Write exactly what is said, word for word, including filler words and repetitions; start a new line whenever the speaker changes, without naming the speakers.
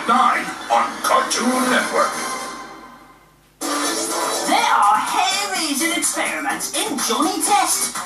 at nine on Cartoon Network.
There are hair-raising experiments in Johnny Test.